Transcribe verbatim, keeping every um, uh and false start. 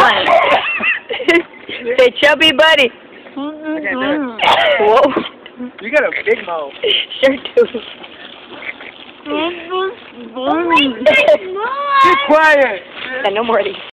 one. Say chubby buddy. Whoa. You got a big mouth. Sure do. Be quiet. No more of these.